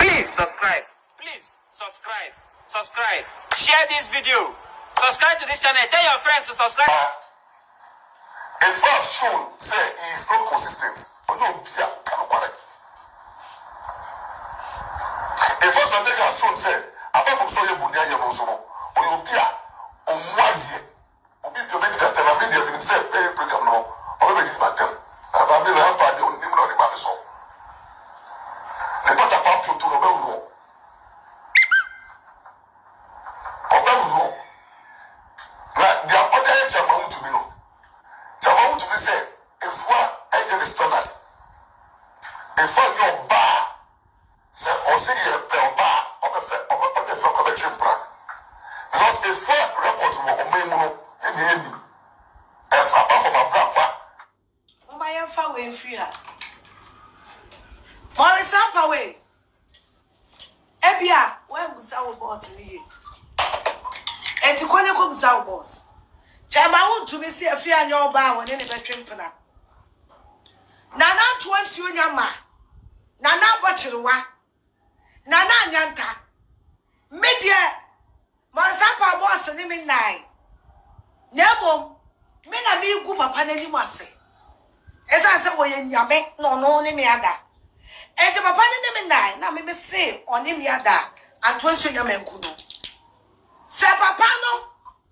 Please subscribe. Please subscribe. Subscribe. Share this video. Subscribe to this channel. Tell your friends to subscribe. If I've shown say he is not consistent, or no be a correct. If I've shown say apart from so you bunya you also or you be a on one year, or be the make that and media been say very program no, or maybe it matter. I've been help by the only no the man so. The part about to no be the other Jamaican to me no. Jamaican to me say, if one engine is standard, if one your bar, say or see your bar of the commentary plan. Because if one record will obey mono in the end, if apart from a black one, my Ampaw in free her. Maurice Ampaw, Ebia, when was our boss in the year? And to call him our boss. Chama to me see a fear your bar when any veteran pana. Nana twice you yama. Nana bachelwa. Nana nyanta. Media. Masapa boss and him in nine. Nemo. Mena me go papa any mase. As I said, when yame, no, me ada. And the papa in nine, now me say on him yada. And twice you yamen kuno. Se papa no.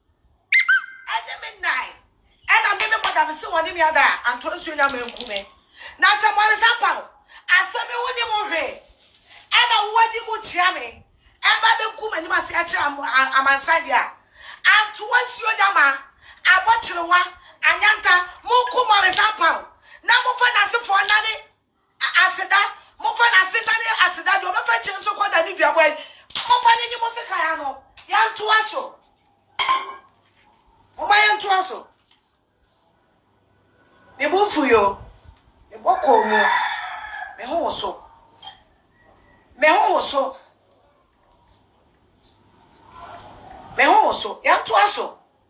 And I'm even what I'm still on him yada and told you I'm in Kume. Now, someone is Ampaw. I said, me with him already. And I want him with Jammy. And Baby Kuman, you must say, I'm on side here. And towards you, Dama, I watch you one, and Yanta, Mokuma is Ampaw. Now, Mufan as for Nani, I said that, Mufan as I said that, you're not fetching so called that you are well. Mufan in your Mosicano, Yan to us. Omayan to us. Me move for you. Me walk on you. Me also. Me also. Me also. Yan to us.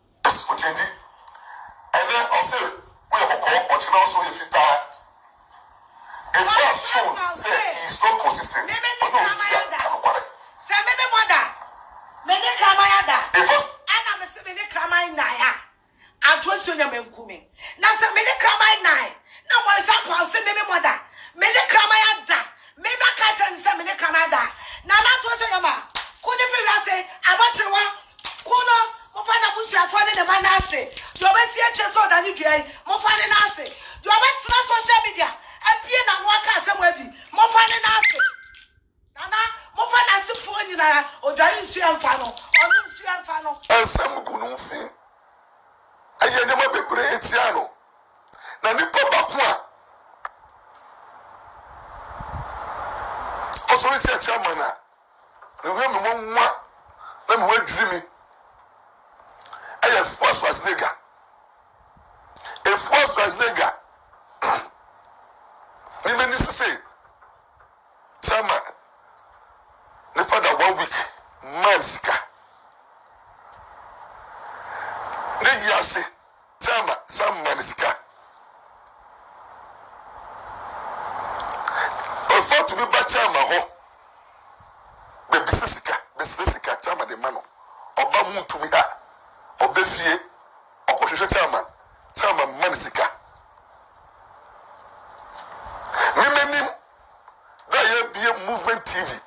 And then I say, we have a call, but you also if you die. If you have shown, say he is not consistent. But no, he is correct. Say me mother. Me ne kramayada. If and I'm a semi cramay naya. I trust you never coming. Now, some many cramay nine. Now, what's up? I'll say, maybe mother. Many cramayada. Maybe I catch and some many cramada. Now, that was your ma. Couldn't you say, I want you one? Kuno, Mofana Bush, you're finding the man. I say, you're best yet, so that you do Mofana Nasi. You're best social media. And Pian and Waka somewhere. Mofana Nasi. Nana, Mofana phone in or driving Sue and Fano, or Sue and Fano. And some good thing. I never be great, Yano. Nanipa Bakwa. Also, it's a chamana. The women won't let me wait dreaming. I have force was nigger. A force was nigger. Even this to say, Chama, the father 1 week, manska. Yasi, Chama, some manisika. Also to be Bachama ho. Besisika, Chama de Mano. Oba WONTUMI ha. Obefie, Okoshisha Chama manisika. Mimenim, that be movement TV.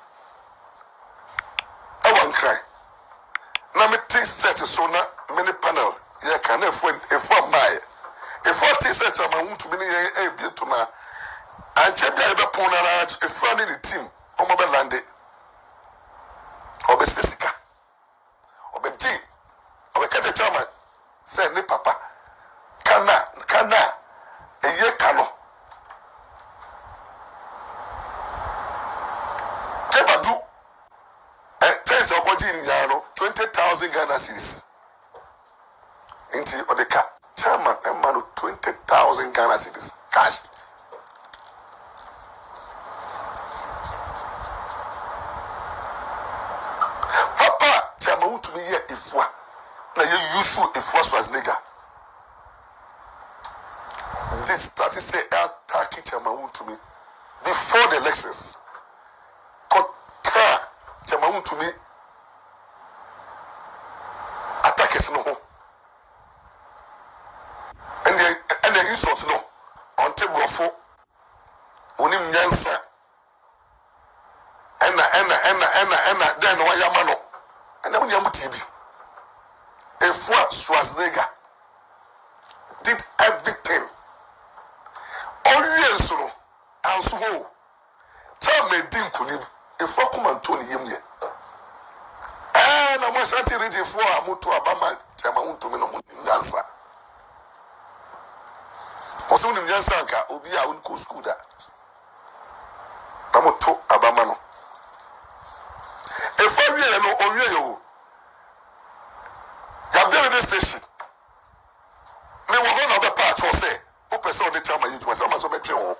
I won't cry. Now me think set so na many panel. Yeah, can if one my if what is such a man to be a bit to now. And check the Pona if one in the team, on my land, or the Sisica, or the G, or the Catachama, say, ne papa, Kana, a year cano. Kebadu, tens of 20,000 Ghana cedis. Into the car, chairman, a man of 20,000 Ghana cedis cash. Papa, chairman, WONTUMI here if one. Now you useful if was nigger. This started say attacking chairman WONTUMI before the elections. chama wontumi attackers no ho and insult no on table for onim nyansa ena then wa yama no ena mo yam TV Afia Shwar did everything always so and so tell me din kunim Afia come and Tony yemye na mo shanti ready for amuto abama chama wontumi no nyansa oso nim nyansa nka obi a unko school da amuto abama no Afia wiele no owie yo ya build station me wo ho na be part o say o person ni chama yi tuma sama so be twe ho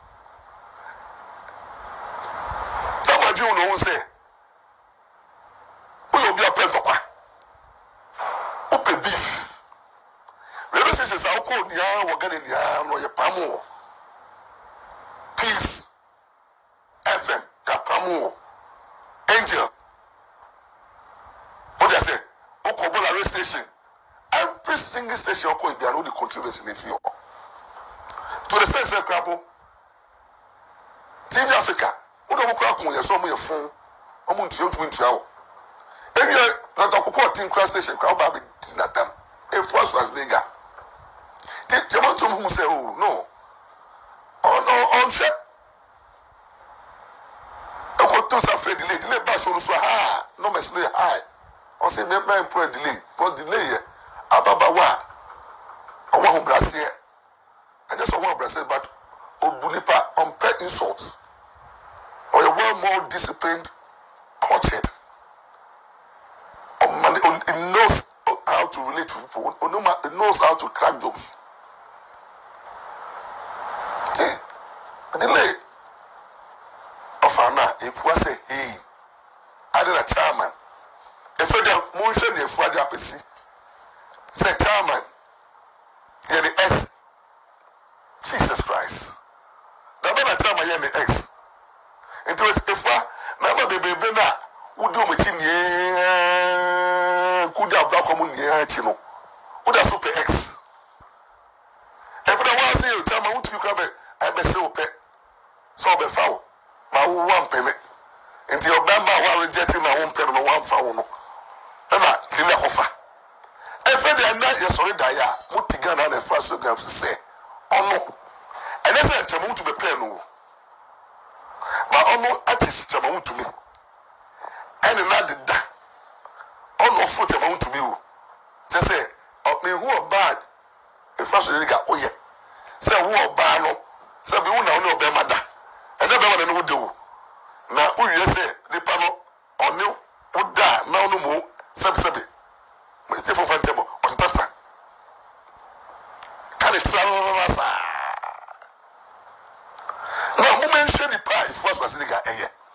chama ji no ho say o yo bi apento kwa o pe beef radio station sa ko dia wo gane dia no ye pamo peace FM ya pamo angel what I say Okobola radio station every single station ko ibi aro the controversy in Afia to the sense crabo TV Africa wo do mo kra kun ye so mo ye fun omo ntia otu ntia wo ebi na to kokko tin kra station kra ba be dinatam Afia Shwar ti jamo to mo say oh no on check to suffer delay ba so ha no mesle high on say me employ delay because delay ababa wa owo ho brase and just owo brase but obunipa on pay insults or a well more disciplined cultured it knows how to relate to people it knows how to crack jokes delay of Anna if we say hey I did a chairman if we don't motion if we are apesi say chairman the S Jesus Christ the man chairman the X into it if we mama baby na udo mechi nie kuda bra komu nie chi no uda super X if the one say chairman want to be come I be say ope so be foul ma wo one peme enti obamba wa rejecting ma one peme no one foul no na dile kofa efe de na ye sorry da ya mutiga na na fa so gam say ono ene say chama mutu be plan no ma ono ati chama mutu mi ene na de da ono fo chama mutu bi o je say me who bad e fa so de ga oye say who bad no say be who na ono be mada ene be ma no do na uye say the pano ono oda na ono mo sebe me te fo fantemo o te tafsa kan e tra na mo mention the price for Shwar eye